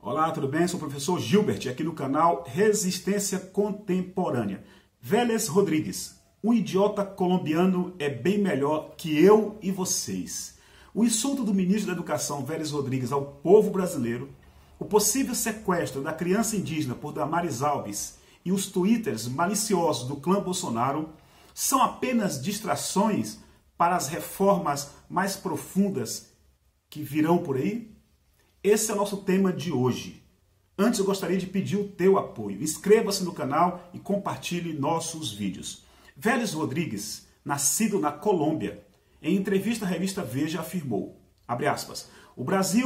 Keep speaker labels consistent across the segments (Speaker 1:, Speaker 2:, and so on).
Speaker 1: Olá, tudo bem? Sou o professor Gilbert, aqui no canal Resistência Contemporânea. Vélez Rodrigues, um idiota colombiano é bem melhor que eu e vocês. O insulto do ministro da Educação, Vélez Rodrigues, ao povo brasileiro, o possível sequestro da criança indígena por Damares Alves e os twitters maliciosos do clã Bolsonaro são apenas distrações para as reformas mais profundas que virão por aí? Esse é o nosso tema de hoje. Antes eu gostaria de pedir o teu apoio. Inscreva-se no canal e compartilhe nossos vídeos. Vélez Rodrigues, nascido na Colômbia, em entrevista à revista Veja afirmou, abre aspas, o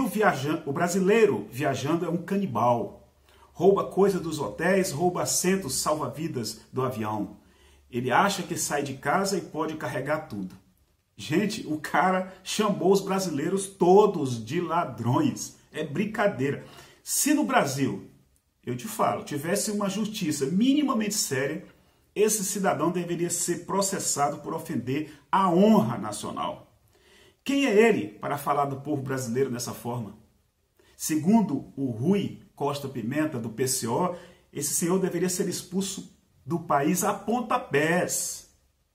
Speaker 1: brasileiro viajando é um canibal. Rouba coisa dos hotéis, rouba assentos salva-vidas do avião. Ele acha que sai de casa e pode carregar tudo. Gente, o cara chamou os brasileiros todos de ladrões. É brincadeira. Se no Brasil, eu te falo, tivesse uma justiça minimamente séria, esse cidadão deveria ser processado por ofender a honra nacional. Quem é ele para falar do povo brasileiro dessa forma? Segundo o Rui Costa Pimenta, do PCO, esse senhor deveria ser expulso do país a pontapés.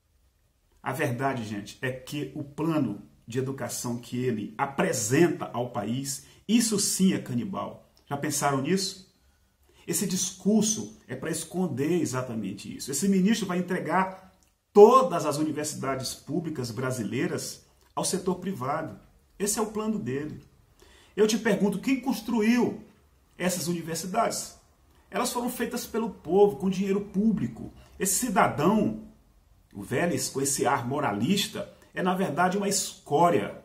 Speaker 1: A verdade, gente, é que o plano de educação que ele apresenta ao país, isso sim é canibal. Já pensaram nisso? Esse discurso é para esconder exatamente isso. Esse ministro vai entregar todas as universidades públicas brasileiras ao setor privado. Esse é o plano dele. Eu te pergunto, quem construiu essas universidades? Elas foram feitas pelo povo, com dinheiro público. Esse cidadão, o Vélez, com esse ar moralista, é na verdade uma escória.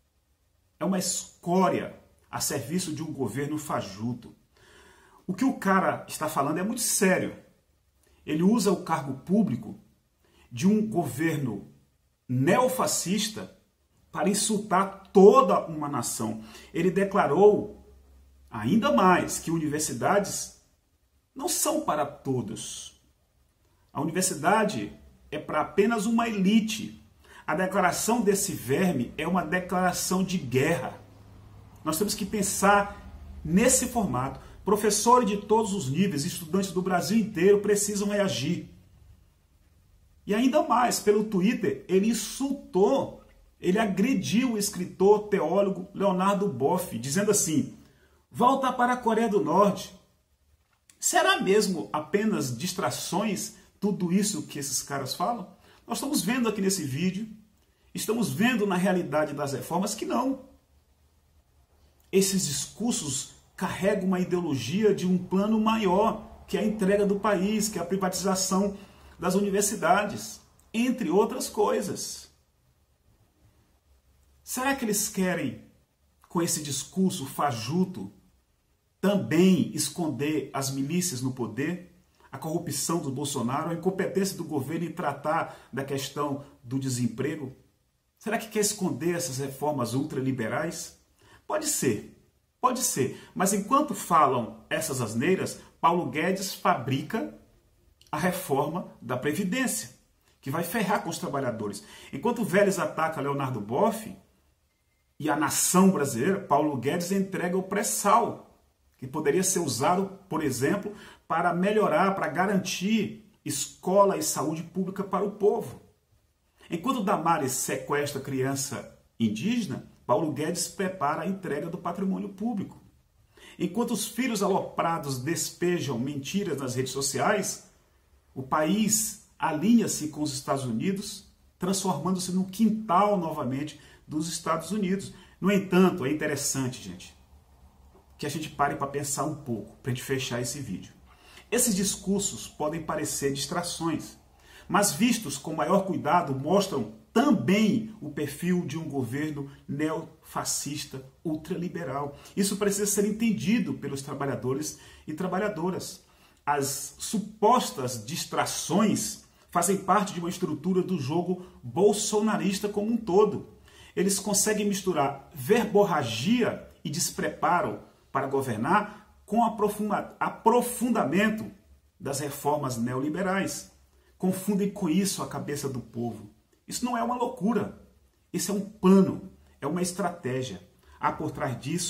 Speaker 1: É uma escória a serviço de um governo fajuto. O que o cara está falando é muito sério. Ele usa o cargo público de um governo neofascista para insultar toda uma nação. Ele declarou ainda mais que universidades não são para todos. A universidade é para apenas uma elite. A declaração desse verme é uma declaração de guerra. Nós temos que pensar nesse formato. Professores de todos os níveis, estudantes do Brasil inteiro precisam reagir. E ainda mais, pelo Twitter, ele insultou, ele agrediu o escritor, teólogo Leonardo Boff, dizendo assim, volta para a Coreia do Norte. Será mesmo apenas distrações tudo isso que esses caras falam? Nós estamos vendo aqui nesse vídeo, estamos vendo na realidade das reformas que não. Esses discursos carregam uma ideologia de um plano maior, que é a entrega do país, que é a privatização das universidades, entre outras coisas. Será que eles querem, com esse discurso fajuto, também esconder as milícias no poder, a corrupção do Bolsonaro, a incompetência do governo em tratar da questão do desemprego? Será que quer esconder essas reformas ultraliberais? Pode ser, mas enquanto falam essas asneiras, Paulo Guedes fabrica a reforma da Previdência, que vai ferrar com os trabalhadores. Enquanto o Vélez ataca Leonardo Boff e a nação brasileira, Paulo Guedes entrega o pré-sal, que poderia ser usado, por exemplo, para melhorar, para garantir escola e saúde pública para o povo. Enquanto Damares sequestra criança indígena, Paulo Guedes prepara a entrega do patrimônio público. Enquanto os filhos aloprados despejam mentiras nas redes sociais, o país alinha-se com os Estados Unidos, transformando-se no quintal novamente dos Estados Unidos. No entanto, é interessante, gente, que a gente pare para pensar um pouco, para a gente fechar esse vídeo. Esses discursos podem parecer distrações, mas vistos com maior cuidado mostram também o perfil de um governo neofascista ultraliberal. Isso precisa ser entendido pelos trabalhadores e trabalhadoras. As supostas distrações fazem parte de uma estrutura do jogo bolsonarista como um todo. Eles conseguem misturar verborragia e despreparo para governar com aprofundamento das reformas neoliberais. Confundem com isso a cabeça do povo. Isso não é uma loucura, isso é um plano, é uma estratégia. Há por trás disso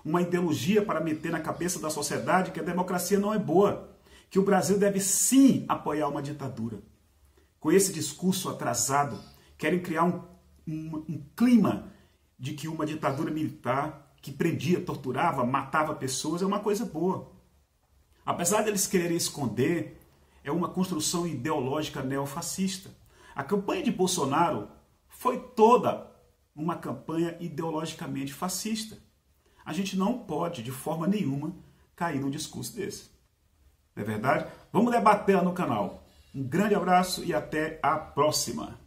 Speaker 1: uma ideologia para meter na cabeça da sociedade que a democracia não é boa, que o Brasil deve sim apoiar uma ditadura. Com esse discurso atrasado, querem criar um clima de que uma ditadura militar que prendia, torturava, matava pessoas é uma coisa boa. Apesar deles quererem esconder, é uma construção ideológica neofascista. A campanha de Bolsonaro foi toda uma campanha ideologicamente fascista. A gente não pode, de forma nenhuma, cair num discurso desse. Não é verdade? Vamos debater no canal. Um grande abraço e até a próxima!